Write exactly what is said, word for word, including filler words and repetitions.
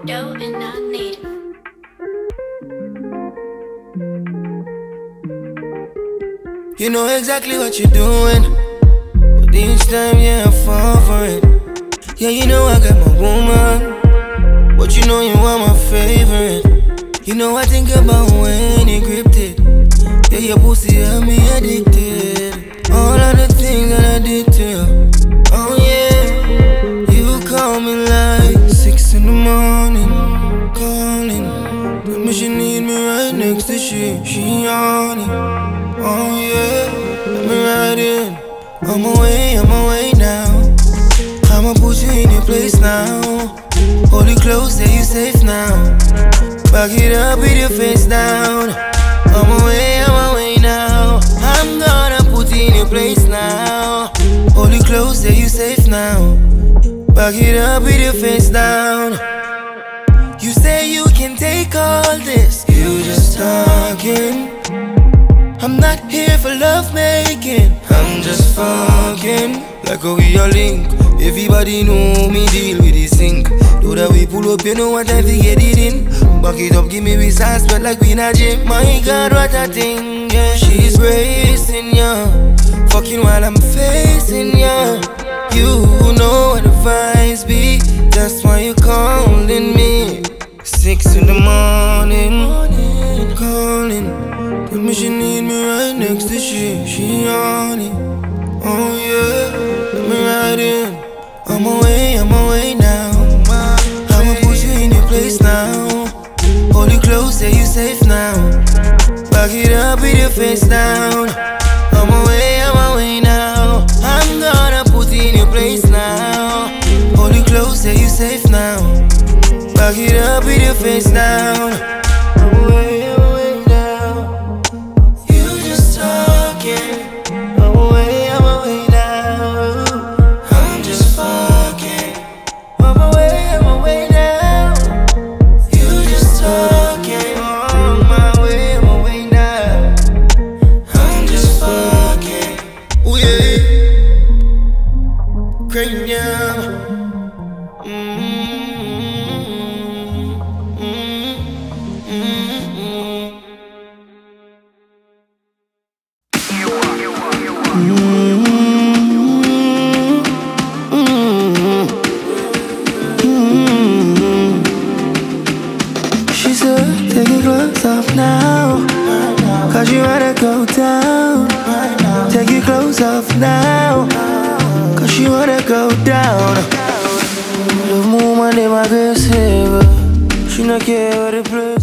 dough and not need. You know exactly what you're doing, but each time, yeah, I fall for it. Yeah, you know I got my woman, but you know you are my favorite. You know I think about when you gripped it. Yeah, your pussy had me addicted. All of the things that I did to you. Oh yeah, you call me like six in the morning, calling. Tell me she need me right next to she, she on it. Oh yeah, let me ride in. I'm away, I'm away now. I'ma put you in your place now. Hold you close, say you safe now. Back it up with your face down. I'm away, I'm away now. I'm gonna put you in your place now. Hold you close, say you safe now. Back it up with your face down. You say you can take all this, you just talking. I'm not here for love making, I'm just fucking. Like how we all link, everybody know me deal with this sink. Do that we pull up, you know what time to get it in. Back it up, give me with sauce, but like we in a gym. My God, what a thing, yeah. She's racing, yeah. Fucking while I'm facing, yeah. You know what the vibes be, that's why you calling me. Six in the morning, calling. Tell me she need me right next to she, she on it. Oh yeah, let me ride in. I'm away, I'm away now. I'ma put you in your place now. Hold you close, say you safe now. Back it up with your face down. I'm away, I'm away now. I'm gonna put you in your place now. Hold you close, say you safe now. Back it up with your face down. I'm away, I'm away now. You just talking. I'm away, I'm away now. I'm just fucking. I'm away, I'm away now. You just talking. On my way, I'm away now. I'm just fucking. Ooh yeah. Kranium. Mm-hmm. She said, take your clothes off now, cause you wanna go down. Take your clothes off now, cause you wanna go down. Love woman, they my best ever. She not care what the place.